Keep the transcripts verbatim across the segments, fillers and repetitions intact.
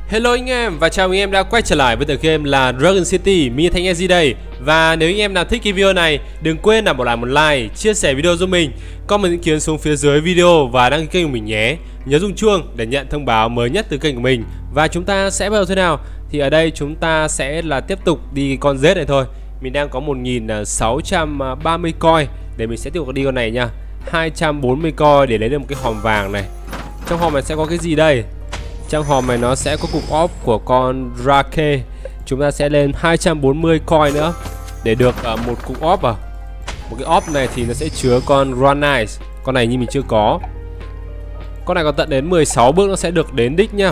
Hello anh em và chào anh em đã quay trở lại với tựa game là Dragon City. Mình Thành Easy đây. Và nếu anh em nào thích cái video này, đừng quên là bỏ lại một like, chia sẻ video giúp mình, comment ý kiến xuống phía dưới video và đăng ký kênh của mình nhé. Nhớ rung chuông để nhận thông báo mới nhất từ kênh của mình. Và chúng ta sẽ bắt đầu thế nào? Thì ở đây chúng ta sẽ là tiếp tục đi con Z này thôi. Mình đang có một nghìn sáu trăm ba mươi coin để mình sẽ tiếp tục đi con này nha. hai trăm bốn mươi coin để lấy được một cái hòm vàng này. Trong hòm này sẽ có cái gì đây? Trong hòm này nó sẽ có cục off của con Drake. Chúng ta sẽ lên hai trăm bốn mươi coin nữa để được uh, một cục off à. Một cái off này thì nó sẽ chứa con Runice. Con này như mình chưa có. Con này còn tận đến mười sáu bước nó sẽ được đến đích nha.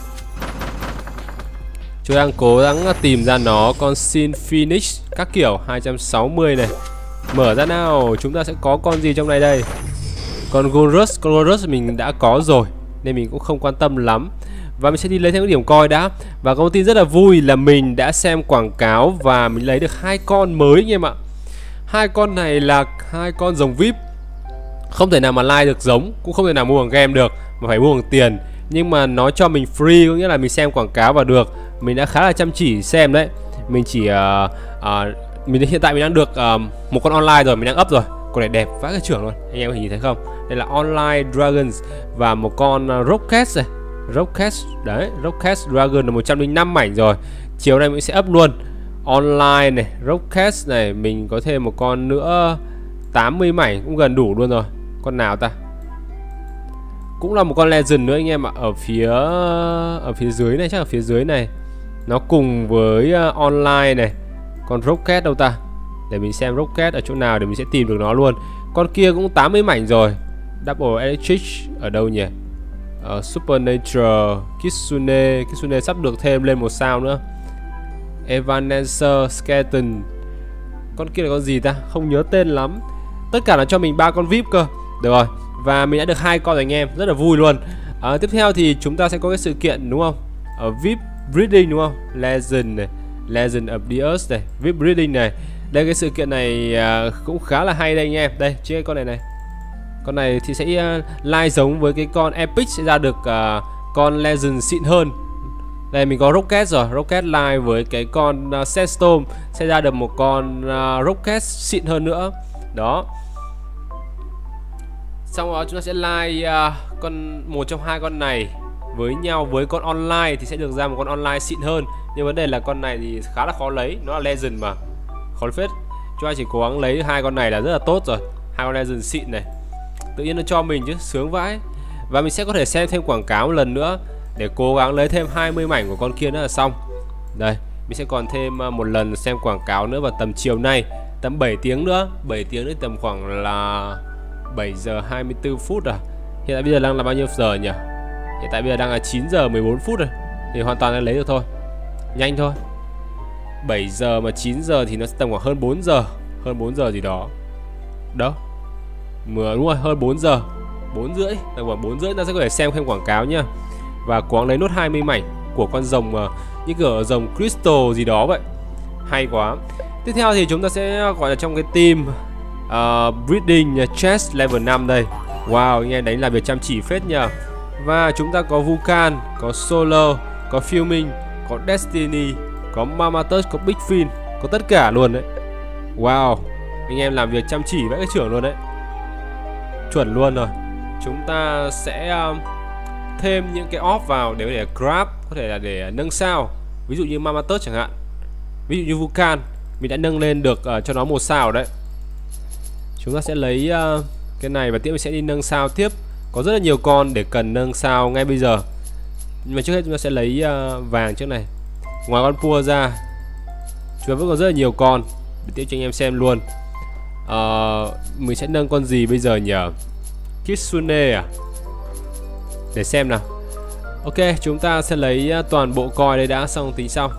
Chúng đang cố gắng tìm ra nó. Con Sin Phoenix các kiểu hai trăm sáu mươi này. Mở ra nào. Chúng ta sẽ có con gì trong này đây? Con Gorus. Con Gorus mình đã có rồi nên mình cũng không quan tâm lắm. Và mình sẽ đi lấy thêm cái điểm coin đã. Và có một tin rất là vui là mình đã xem quảng cáo và mình lấy được hai con mới anh em ạ. Hai con này là hai con rồng vi ai pi. Không thể nào mà like được giống, cũng không thể nào mua bằng game được, mà phải mua bằng tiền. Nhưng mà nó cho mình free, có nghĩa là mình xem quảng cáo và được. Mình đã khá là chăm chỉ xem đấy. Mình chỉ uh, uh, mình hiện tại mình đang được uh, một con online rồi, mình đang up rồi. Con này đẹp vãi cái trưởng luôn, anh em có nhìn thấy không? Đây là Online Dragons và một con uh, Rocket này. Rocket, đấy, Rocket Dragon là một trăm lẻ năm mảnh rồi. Chiều nay mình sẽ up luôn. Online này, Rocket này, mình có thêm một con nữa tám mươi mảnh cũng gần đủ luôn rồi. Con nào ta? Cũng là một con Legend nữa anh em ạ, ở phía ở phía dưới này, chắc ở phía dưới này. Nó cùng với uh, Online này. Con Rocket đâu ta? Để mình xem Rocket ở chỗ nào để mình sẽ tìm được nó luôn. Con kia cũng tám mươi mảnh rồi. Double Electric ở đâu nhỉ? uh, Supernature, Kitsune. Kitsune sắp được thêm lên một sao nữa. Evanescer, Skeleton. Con kia là con gì ta? Không nhớ tên lắm. Tất cả là cho mình ba con vi ai pi cơ. Được rồi. Và mình đã được hai con rồi anh em, rất là vui luôn. uh, Tiếp theo thì chúng ta sẽ có cái sự kiện đúng không? Ở vi ai pi Breeding đúng không? Legend này, Legend of the Earth này, vi ai pi Breeding này. Đây cái sự kiện này uh, cũng khá là hay đây anh em. Đây, chiếc con này này. Con này thì sẽ uh, lai giống với cái con Epic sẽ ra được uh, con Legend xịn hơn. Đây mình có Rocket rồi, Rocket lai với cái con uh, Sandstorm sẽ ra được một con uh, Rocket xịn hơn nữa. Đó. Xong đó chúng ta sẽ lai uh, con một trong hai con này với nhau với con online thì sẽ được ra một con online xịn hơn. Nhưng vấn đề là con này thì khá là khó lấy, nó là Legend mà. Khó phết. Chúng ta chỉ cố gắng lấy hai con này là rất là tốt rồi. Hai con Legend xịn này. Tự nhiên nó cho mình chứ, sướng vãi. Và mình sẽ có thể xem thêm quảng cáo một lần nữa để cố gắng lấy thêm hai mươi mảnh của con kia nữa là xong. Đây, mình sẽ còn thêm một lần xem quảng cáo nữa vào tầm chiều nay, tầm bảy tiếng nữa. Bảy tiếng nữa tầm khoảng là bảy giờ hai mươi tư phút à. Hiện tại bây giờ đang là bao nhiêu giờ nhỉ? Hiện tại bây giờ đang là chín giờ mười bốn phút rồi. Thì hoàn toàn là lấy được thôi. Nhanh thôi. bảy giờ mà chín giờ thì nó sẽ tầm khoảng hơn bốn giờ. Hơn bốn giờ gì đó. Đó. Mưa đúng rồi, hơn bốn giờ. Bốn rưỡi, tầm khoảng bốn rưỡi ta sẽ có thể xem thêm quảng cáo nhá. Và cố gắng lấy nốt hai mươi mảnh của con rồng uh, như kiểu rồng Crystal gì đó vậy. Hay quá. Tiếp theo thì chúng ta sẽ gọi là trong cái team uh, Breeding Chest level năm đây. Wow, anh em đánh làm việc chăm chỉ phết nhờ. Và chúng ta có Vulcan, có Solar, có Fuming, có Destiny, có Mamatus, có Big Fin, có tất cả luôn đấy. Wow, anh em làm việc chăm chỉ vãi cái trưởng luôn đấy. Chuẩn luôn rồi. Chúng ta sẽ um, thêm những cái off vào để có thể grab, có thể là để nâng sao. Ví dụ như Mamatus chẳng hạn. Ví dụ như Vulcan, mình đã nâng lên được uh, cho nó một sao đấy. Chúng ta sẽ lấy uh, cái này và tiếp mình sẽ đi nâng sao tiếp. Có rất là nhiều con để cần nâng sao ngay bây giờ. Nhưng mà trước hết chúng ta sẽ lấy uh, vàng trước này. Ngoài con Pua ra, chúng ta vẫn còn rất là nhiều con để tiếp cho anh em xem luôn. uh, Mình sẽ nâng con gì bây giờ nhỉ? Kitsune à? Để xem nào. Ok, chúng ta sẽ lấy uh, toàn bộ coin đây đã, xong tính sau.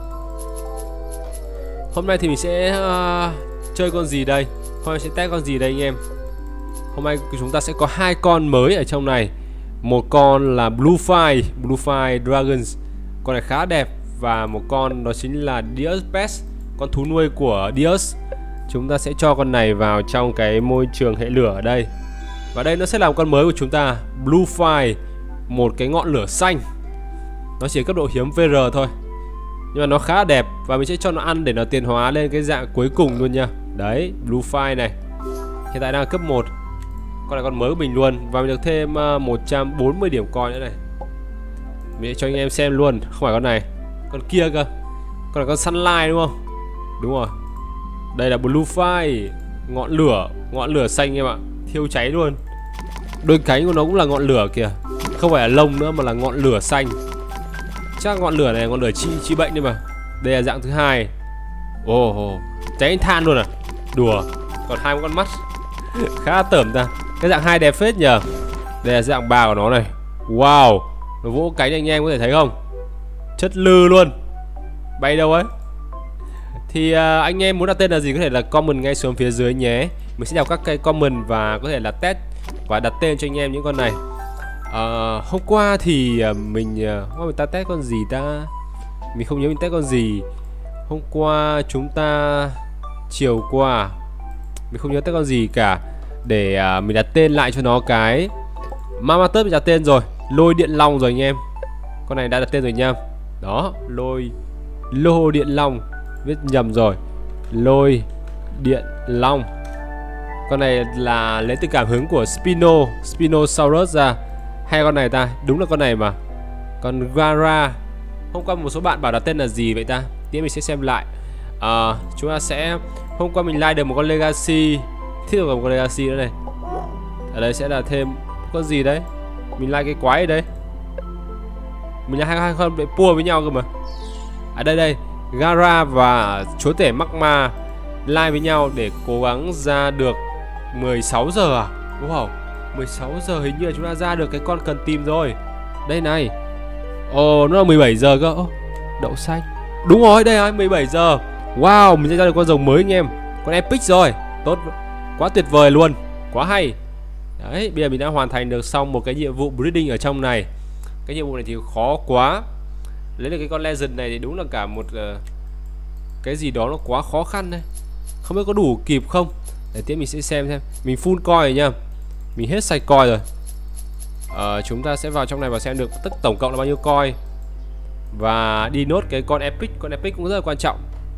Hôm nay thì mình sẽ uh, chơi con gì đây? Hôm nay sẽ test con gì đây anh em? Hôm nay chúng ta sẽ có hai con mới ở trong này. Một con là Bluefire, Bluefire Dragons. Con này khá đẹp. Và một con đó chính là Deus Pest, con thú nuôi của Deus. Chúng ta sẽ cho con này vào trong cái môi trường hệ lửa ở đây. Và đây nó sẽ là một con mới của chúng ta, Bluefire, một cái ngọn lửa xanh. Nó chỉ cấp độ hiếm vê rờ thôi, nhưng mà nó khá là đẹp. Và mình sẽ cho nó ăn để nó tiến hóa lên cái dạng cuối cùng luôn nha. Đấy, Blue File này hiện tại đang cấp một. Con này con mới của mình luôn. Và mình được thêm uh, một trăm bốn mươi điểm coin nữa này. Mình sẽ cho anh em xem luôn. Không phải con này, con kia cơ. Con này con Sunlight đúng không? Đúng rồi. Đây là Blue File, ngọn lửa, ngọn lửa xanh em ạ, thiêu cháy luôn. Đôi cánh của nó cũng là ngọn lửa kìa, không phải là lông nữa mà là ngọn lửa xanh. Chắc ngọn lửa này là ngọn lửa chi chi bệnh đấy mà. Đây là dạng thứ hai. Ồ, oh, cháy anh than luôn à? Đùa, còn hai con mắt khá tởm ta. Cái dạng hai đẹp phết nhờ. Đây là dạng ba của nó này. Wow, nó vỗ cánh anh em có thể thấy không? Chất lư luôn. Bay đâu ấy? Thì uh, anh em muốn đặt tên là gì có thể là comment ngay xuống phía dưới nhé. Mình sẽ đọc các cái comment và có thể là test và đặt tên cho anh em những con này. uh, Hôm qua thì uh, mình uh, hôm qua mình ta test con gì ta? Mình không nhớ mình test con gì. Hôm qua chúng ta chiều qua mình không nhớ test con gì cả. Để uh, mình đặt tên lại cho nó cái Mama Tớp mình đặt tên rồi. Lôi điện long rồi anh em. Con này đã đặt tên rồi nha. Đó, lôi lô điện long. Viết nhầm rồi. Lôi điện long. Con này là lấy từ cảm hứng của Spino Spinosaurus ra. Hay con này ta? Đúng là con này mà. Còn Gara. Hôm qua một số bạn bảo đặt tên là gì vậy ta? Tiếp mình sẽ xem lại. à, Chúng ta sẽ hôm qua mình like được một con Legacy. Tiếp tục một con Legacy nữa này. Ở đây sẽ là thêm con gì đấy? Mình like cái quái ở đây. Mình là hai, hai con bị pua với nhau cơ mà. À đây đây, Gara và chúa tể Magma like với nhau để cố gắng ra được mười sáu giờ à? Wow, mười sáu giờ hình như là chúng ta ra được cái con cần tìm rồi. Đây này. Ồ, oh, nó là mười bảy giờ cơ. Oh, đậu xanh. Đúng rồi, đây rồi, mười bảy giờ. Wow, mình sẽ ra được con rồng mới anh em. Con Epic rồi. Tốt, quá tuyệt vời luôn. Quá hay. Đấy, bây giờ mình đã hoàn thành được xong một cái nhiệm vụ breeding ở trong này. Cái nhiệm vụ này thì khó quá. Lấy được cái con Legend này thì đúng là cả một uh, cái gì đó nó quá khó khăn đấy. Không biết có đủ kịp không. Để tiếp mình sẽ xem xem. Mình full coin rồi nha. Mình hết sạch coin rồi. uh, Chúng ta sẽ vào trong này và xem được tất tổng cộng là bao nhiêu coin. Và đi nốt cái con Epic. Con Epic cũng rất là quan trọng.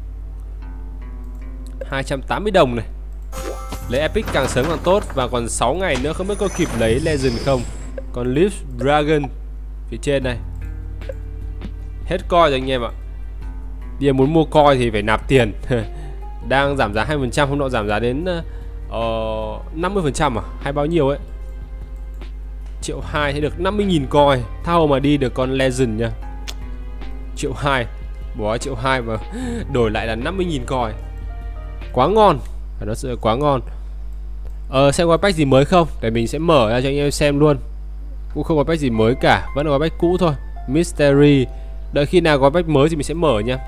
Hai trăm tám mươi đồng này. Lấy Epic càng sớm càng tốt. Và còn sáu ngày nữa không biết có kịp lấy Legend không. Còn Leaf Dragon phía trên này. Hết coin rồi anh em ạ. Bây giờ muốn mua coin thì phải nạp tiền. Đang giảm giá hai mươi phần trăm. Hôm nọ giảm giá đến uh, năm mươi phần trăm à? Hay bao nhiêu ấy. Triệu hai sẽ được năm mươi nghìn coin. Thao mà đi được con Legend nha. Triệu hai. Bỏ triệu hai mà đổi lại là năm mươi nghìn coin. Quá ngon. Nó sự quá ngon. Ờ, xem có pack gì mới không? Để mình sẽ mở ra cho anh em xem luôn. Cũng không có pack gì mới cả. Vẫn là pack cũ thôi. Mystery. Đợi khi nào có pack mới thì mình sẽ mở nha.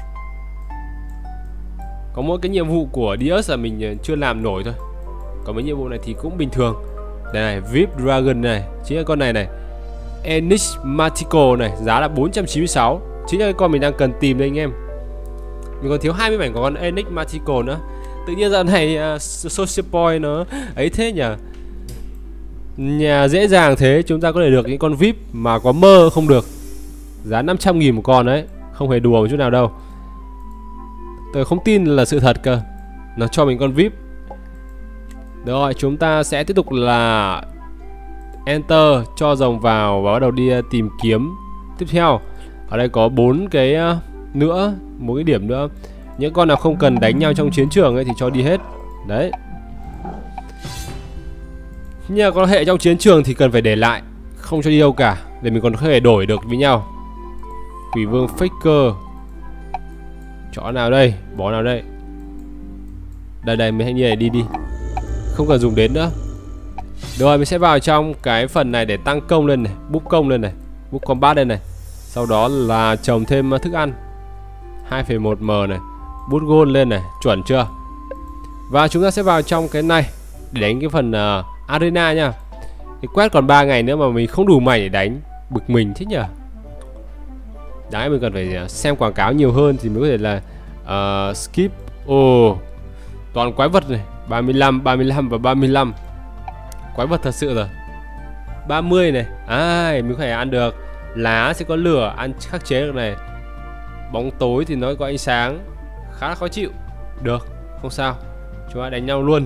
Có mỗi cái nhiệm vụ của Dios là mình chưa làm nổi thôi. Còn mấy nhiệm vụ này thì cũng bình thường. Đây này, vê i pê Dragon này. Chính là con này này. Enigmatical này. Giá là bốn trăm chín mươi sáu. Chính là cái con mình đang cần tìm đây anh em. Mình còn thiếu hai mươi mảnh của con Enigmatical nữa. Tự nhiên dạo này uh, Social Point nó ấy thế nhỉ. Nhà dễ dàng thế. Chúng ta có thể được những con vê i pê mà có mơ không được. Giá năm trăm nghìn một con đấy. Không hề đùa một chút nào đâu. Tôi không tin là sự thật cơ. Nó cho mình con vê i pê. Rồi chúng ta sẽ tiếp tục là Enter. Cho rồng vào và bắt đầu đi tìm kiếm. Tiếp theo ở đây có bốn cái nữa. Một cái điểm nữa. Những con nào không cần đánh nhau trong chiến trường ấy thì cho đi hết. Đấy. Nhưng mà con hệ trong chiến trường thì cần phải để lại. Không cho đi đâu cả. Để mình còn có thể đổi được với nhau. Quỷ vương Faker. Chọn nào đây? Bỏ nào đây? Đây đây, mình hãy như này đi đi. Không cần dùng đến nữa. Rồi mình sẽ vào trong cái phần này để tăng công lên này. Búp công lên này. Búp combat lên này. Sau đó là trồng thêm thức ăn. hai phẩy một M này. Bút gold lên này. Chuẩn chưa? Và chúng ta sẽ vào trong cái này để đánh cái phần uh, arena nha. Thì quét còn ba ngày nữa mà mình không đủ mảnh để đánh. Bực mình thế nhỉ. Đấy, mình cần phải xem quảng cáo nhiều hơn thì mới có thể là uh, skip. Ồ, oh, toàn quái vật này. Ba mươi lăm, ba mươi lăm và ba mươi lăm. Quái vật thật sự rồi. Ba mươi này. À, mình có thể ăn được Lá sẽ có lửa, ăn khắc chế được này. Bóng tối thì nó có ánh sáng, khá là khó chịu. Được, không sao, chúng ta đánh nhau luôn.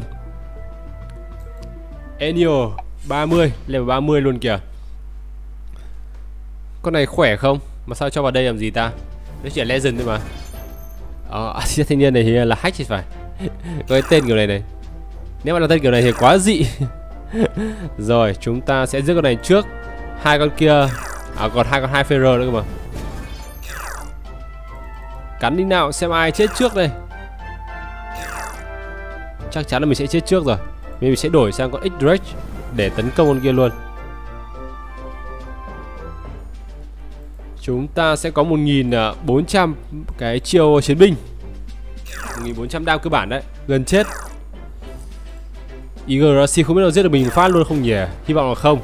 Enio ba mươi, level ba mươi luôn kìa. Con này khỏe không? Mà sao cho vào đây làm gì ta? Nó chỉ là legend thôi mà. Ờ, à, thanh niên này thì là hack thì phải. Có cái tên kiểu này này. Nếu mà là tên kiểu này thì quá dị. Rồi, chúng ta sẽ giết con này trước. Hai con kia. À, còn hai con hai Ferrer nữa cơ mà. Cắn đi nào, xem ai chết trước đây. Chắc chắn là mình sẽ chết trước rồi. Mình sẽ đổi sang con X-Drake để tấn công con kia luôn. Chúng ta sẽ có một nghìn bốn trăm cái chiêu chiến binh, một nghìn bốn trăm đam cơ bản đấy. Gần chết. Yggdrasil không biết nào giết được mình phát luôn không nhỉ? Hy vọng là không.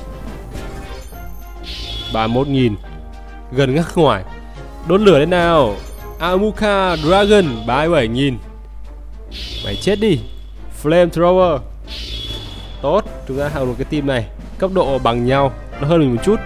ba mươi mốt nghìn. Gần ngắc ngoài. Đốt lửa lên nào. Amuka Dragon ba mươi bảy nghìn. Mày chết đi. Flamethrower. Tốt, chúng ta học được cái team này. Cấp độ bằng nhau, nó hơn mình một chút.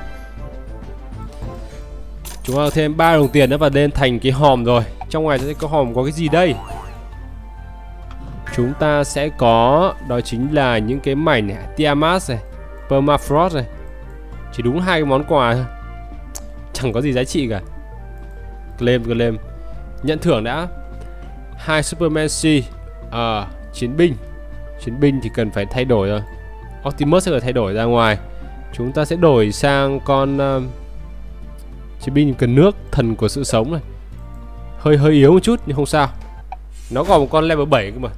Chúng ta thêm ba đồng tiền nữa và lên thành cái hòm rồi. Trong ngoài sẽ có hòm có cái gì đây? Chúng ta sẽ có, đó chính là những cái mảnh này, Tiamat này, Permafrost này. Chỉ đúng hai cái món quà thôi. Chẳng có gì giá trị cả. Claim, claim. Nhận thưởng đã. Hai Superman C. À, chiến binh. Chiến binh thì cần phải thay đổi rồi. Optimus sẽ phải thay đổi ra ngoài. Chúng ta sẽ đổi sang con uh, chiến binh cần nước, thần của sự sống này. Hơi hơi yếu một chút nhưng không sao. Nó còn một con level bảy cơ mà.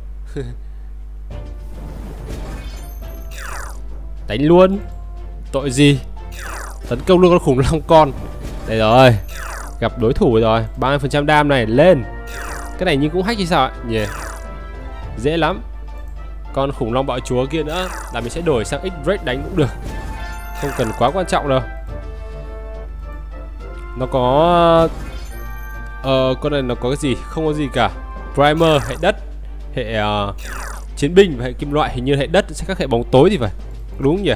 Đánh luôn. Tội gì. Tấn công luôn con khủng long con. Đây rồi. Gặp đối thủ rồi. ba mươi phần trăm đam này lên. Cái này nhưng cũng hack hay sao ạ nhỉ? Yeah. Dễ lắm. Con khủng long bạo chúa kia nữa là mình sẽ đổi sang X-Drake đánh cũng được. Không cần quá quan trọng đâu. Nó có Ờ con này nó có cái gì? Không có gì cả. Primer hệ đất, hệ uh, chiến binh và hệ kim loại. Hình như hệ đất sẽ các hệ bóng tối thì phải. Đúng không nhỉ?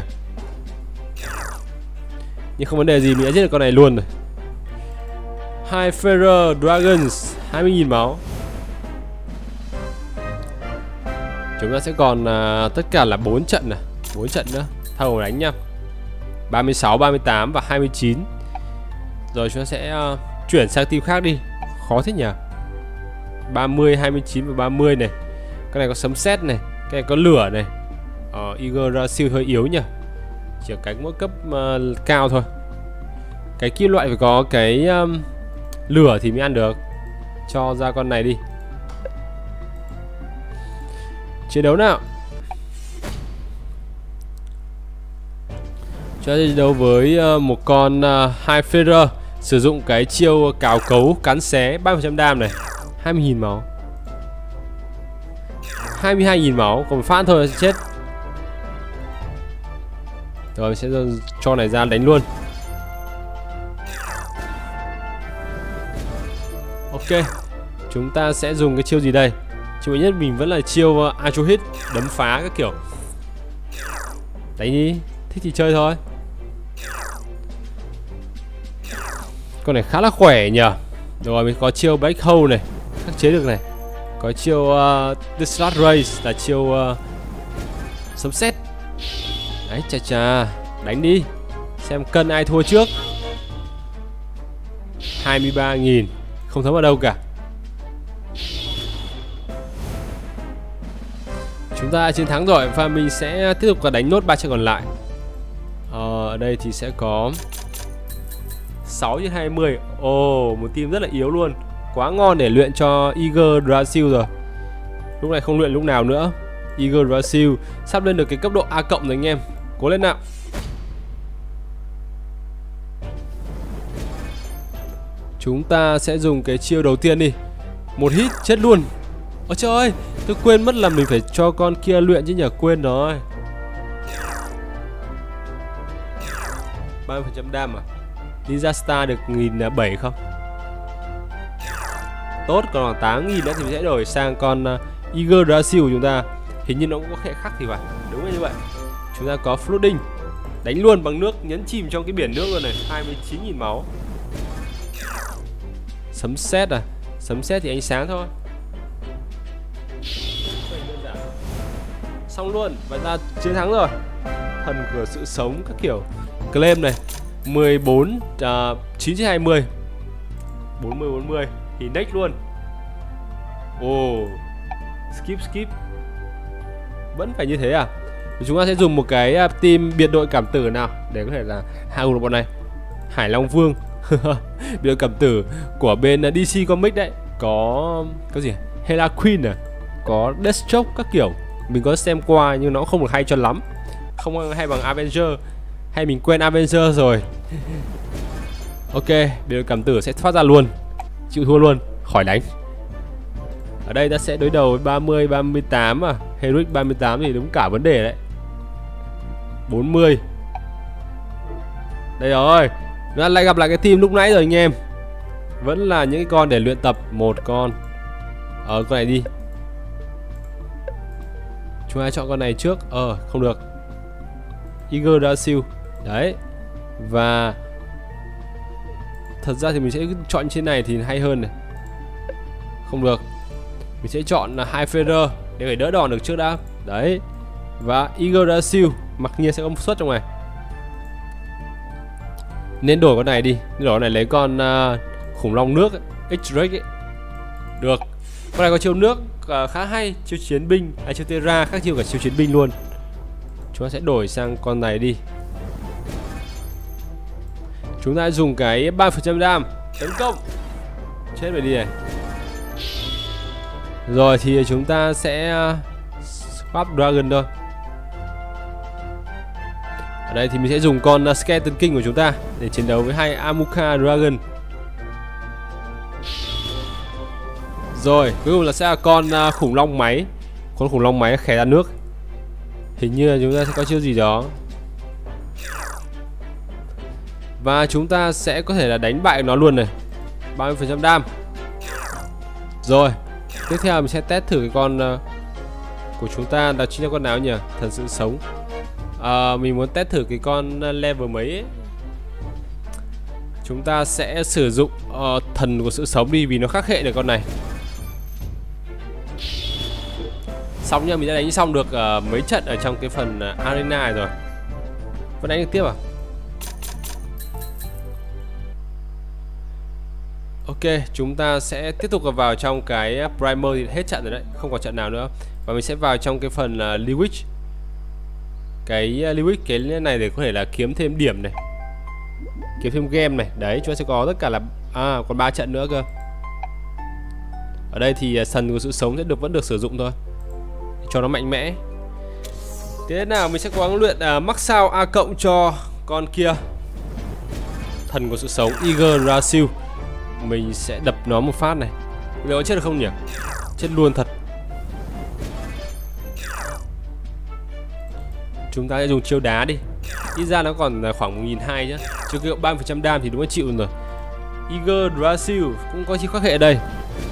Nhưng không vấn đề gì, mình đã giết được con này luôn rồi. Hai Ferrer Dragons hai mươi nghìn máu. Chúng ta sẽ còn uh, tất cả là bốn trận này, bốn trận nữa. Thầu đánh nha. ba mươi sáu, ba mươi tám và hai mươi chín. Rồi chúng ta sẽ uh, chuyển sang team khác đi. Khó thế nhỉ. ba mươi, hai mươi chín và ba mươi này. Cái này có sấm sét này, cái này có lửa này. Ờ Yggdrasil hơi yếu nhỉ. Chỉ cái mỗi cấp uh, cao thôi. Cái kim loại phải có cái um, lửa thì mới ăn được. Cho ra con này đi. Chiến đấu nào. Chúng ta chiến đấu với uh, một con uh, hai Ferrer. Sử dụng cái chiêu cào cấu cắn xé ba mươi phần trăm đam này. hai mươi nghìn máu. hai mươi hai nghìn máu. Còn phát thôi sẽ chết. Rồi mình sẽ cho này ra đánh luôn. Ok. Chúng ta sẽ dùng cái chiêu gì đây? Chiêu nhất mình vẫn là chiêu uh, Acho Hit. Đấm phá các kiểu. Đánh đi. Thích thì chơi thôi. Con này khá là khỏe nhỉ. Rồi mình có chiêu Black Hole này, khắc chế được này. Có chiêu uh, Discharge Race là chiêu uh, sấm sét. Đấy chà chà. Đánh đi. Xem cân ai thua trước. Hai mươi ba nghìn. Không thấm vào đâu cả. Chúng ta chiến thắng rồi và mình sẽ tiếp tục đánh nốt ba trận còn lại. Ờ, ở đây thì sẽ có sáu trên hai mươi. Ồ, oh, một team rất là yếu luôn. Quá ngon để luyện cho Yggdrasil rồi. Lúc này không luyện lúc nào nữa. Yggdrasil sắp lên được cái cấp độ A cộng rồi anh em. Cố lên nào. Chúng ta sẽ dùng cái chiêu đầu tiên đi. Một hit chết luôn. Ôi trời ơi, tôi quên mất là mình phải cho con kia luyện chứ nhỉ. Quên rồi. ba mươi phần trăm đam à. Ninja Star được một nghìn bảy trăm không? Tốt, còn khoảng tám nghìn nữa thì mình sẽ đổi sang con uh, Yggdrasil của chúng ta. Hình như nó cũng có hệ khắc thì phải. Đúng là như vậy. Chúng ta có Flooding. Đánh luôn bằng nước, nhấn chìm trong cái biển nước luôn này. Hai mươi chín nghìn máu. Sấm sét à? Sấm sét thì ánh sáng thôi. Xong luôn, và ra chiến thắng rồi. Thần của sự sống các kiểu. Claim này mười bốn, uh, chín trên hai mươi, bốn mươi bốn mươi thì next luôn. Ồ, oh. Skip skip. Vẫn phải như thế à? Chúng ta sẽ dùng một cái team biệt đội cảm tử nào để có thể là hạ gục được bọn này. Hải Long Vương. Biệt đội cảm tử của bên đê xê Comics đấy. Có có gì? Hela Queen à? Có Deathstroke các kiểu. Mình có xem qua nhưng nó không được hay cho lắm. Không hay bằng Avenger. Hay mình quên Avenger rồi. Ok, biệt đội cảm tử sẽ thoát ra luôn. Chịu thua luôn, khỏi đánh. Ở đây ta sẽ đối đầu với ba mươi, ba mươi tám à. Heroic ba mươi tám thì đúng cả vấn đề đấy. bốn mươi. Đây rồi. Nó lại gặp lại cái team lúc nãy rồi anh em. Vẫn là những cái con để luyện tập. Một con. Ờ con này đi. Chúng ta chọn con này trước. Ờ không được. Eager Rasil. Đấy. Và thật ra thì mình sẽ chọn trên này thì hay hơn này. Không được. Mình sẽ chọn là hai Feather để phải đỡ đòn được trước đã. Đấy. Và Eager Rasil mặc nhiên sẽ có một suất trong này. Nên đổi con này đi. Nên đổi con này lấy con uh, khủng long nước X-Rex ấy. Được. Con này có chiêu nước uh, khá hay. Chiêu chiến binh, à chiêu Terra khác chiêu cả chiêu chiến binh luôn. Chúng ta sẽ đổi sang con này đi. Chúng ta dùng cái ba phần trăm đam tấn công. Chết rồi đi này. Rồi thì chúng ta sẽ uh, swap Dragon thôi. Ở đây thì mình sẽ dùng con uh, Skeleton King của chúng ta để chiến đấu với hai Amuka Dragon. Rồi cuối cùng là sẽ là con uh, khủng long máy. Con khủng long máy khè ra nước. Hình như là chúng ta sẽ có chiêu gì đó. Và chúng ta sẽ có thể là đánh bại nó luôn này. ba mươi phần trăm đam. Rồi tiếp theo mình sẽ test thử cái con uh, của chúng ta. Đó chính là con nào nhỉ? Thần sự sống. uh, Mình muốn test thử cái con level mấy ấy. Chúng ta sẽ sử dụng uh, thần của sự sống đi vì nó khắc hệ được con này. Xong nha, mình đã đánh xong được uh, mấy trận ở trong cái phần uh, arena này rồi. Vẫn đánh được tiếp à? Ok, chúng ta sẽ tiếp tục vào trong cái primer thì hết trận rồi đấy, không còn trận nào nữa. Và mình sẽ vào trong cái phần uh, Lewis. Cái uh, Lewis cái này để có thể là kiếm thêm điểm này, kiếm thêm game này. Đấy, chúng ta sẽ có tất cả là à còn ba trận nữa cơ. Ở đây thì uh, thần của sự sống sẽ được vẫn được sử dụng thôi cho nó mạnh mẽ. Thế nào mình sẽ cố gắng luyện uh, max sao A cộng cho con kia. Thần của sự sống Eager Rasil. Mình sẽ đập nó một phát này. Liệu nó chết được không nhỉ? Chết luôn thật. Chúng ta sẽ dùng chiêu đá đi. Ít ra nó còn khoảng một nghìn hai trăm chứ. Chứ cái ba mươi phần trăm đam thì đúng là chịu rồi. Eager Rasil cũng có chiêu khắc hệ ở đây.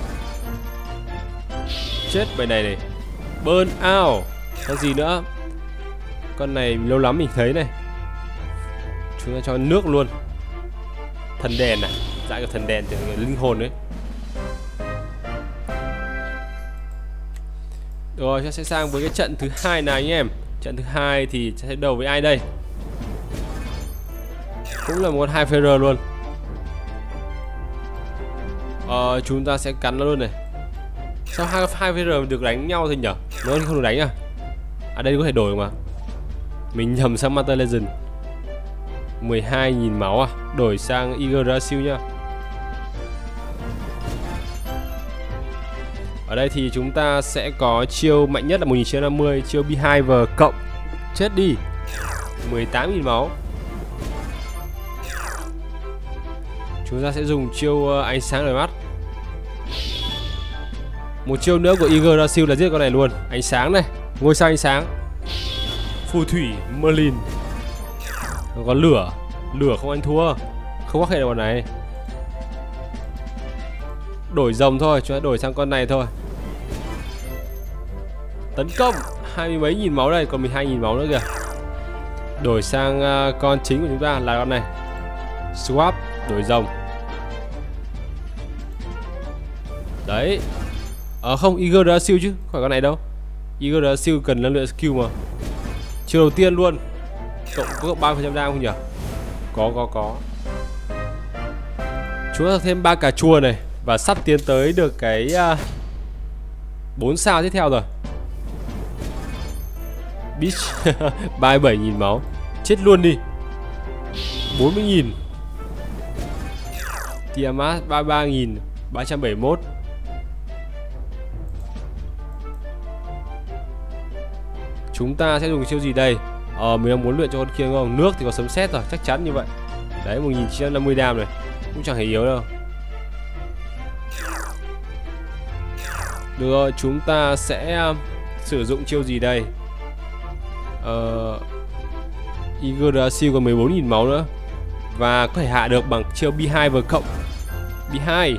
Chết bài này này. Burn out. Còn gì nữa? Con này lâu lắm mình thấy này. Chúng ta cho nước luôn. Thần đèn à? Dạy của thần đèn thì linh hồn đấy. Rồi chúng ta sẽ sang với cái trận thứ hai này anh em. Trận thứ hai thì sẽ đầu với ai đây? Cũng là một hai Feather luôn. Ờ, chúng ta sẽ cắn nó luôn này. Sao hai hai Feather được đánh nhau thôi nhở? Nó không được đánh à? À đây có thể đổi mà. Mình nhầm sang Master Legend. mười hai nghìn máu à? Đổi sang Eager Rasil nhá. Ở đây thì chúng ta sẽ có chiêu mạnh nhất là một nghìn chín trăm năm mươi, chiêu Beehive cộng. Chết đi. mười tám nghìn máu. Chúng ta sẽ dùng chiêu ánh sáng đời mắt. Một chiêu nữa của Eager Rasil là giết con này luôn. Ánh sáng này, ngôi sao ánh sáng. Phù thủy Merlin. Nó có lửa. Lửa không ăn thua. Không có hệ được bọn này. Đổi rồng thôi, chúng ta đổi sang con này thôi. Tấn công hai mươi mấy nghìn máu đây, còn mười hai nghìn máu nữa kìa. Đổi sang uh, con chính của chúng ta là con này. Swap, đổi rồng. Đấy. Ờ không, Eagle đã siêu chứ, không phải con này đâu. Eagle đã siêu cần năng lượng skill mà. Chiều đầu tiên luôn. Cộng có cộng ba phần trăm đam không nhỉ? Có có có. Chúng ta thêm ba cà chua này và sắp tiến tới được cái uh, bốn sao tiếp theo rồi. Beach ba mươi bảy nghìn máu. Chết luôn đi. bốn mươi nghìn. Tiamat ba mươi ba nghìn ba trăm bảy mươi mốt. Chúng ta sẽ dùng chiêu gì đây? Ờ mình đang muốn luyện cho con kia đúng không? Nước thì có sấm sét rồi, chắc chắn như vậy. Đấy, một nghìn chín trăm năm mươi đam này. Cũng chẳng hề yếu đâu. Được rồi, chúng ta sẽ uh, sử dụng chiêu gì đây? Ờ Yggdrasil còn mười bốn nghìn máu nữa. Và có thể hạ được bằng chiêu Beehive cộng. Beehive.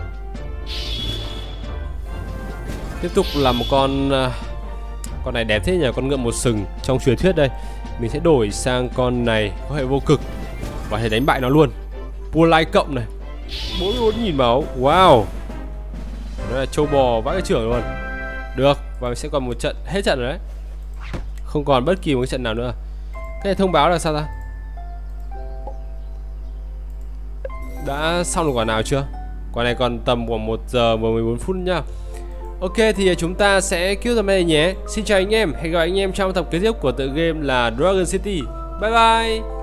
Tiếp tục là một con uh, con này đẹp thế nhỉ, con ngựa một sừng trong truyền thuyết đây. Mình sẽ đổi sang con này có hệ vô cực và thể đánh bại nó luôn. Polite cộng này, bốn mươi bốn nghìn máu. Wow, nó là trâu bò vãi cái trưởng luôn. Được, và mình sẽ còn một trận, hết trận rồi đấy. Không còn bất kỳ một cái trận nào nữa. Cái này thông báo là sao ta? Đã xong được quả nào chưa? Quả này còn tầm khoảng một giờ và mười bốn phút nhá. Ok, thì chúng ta sẽ cứu tầm này nhé. Xin chào anh em, hẹn gặp anh em trong tập kế tiếp của tựa game là Dragon City. Bye bye.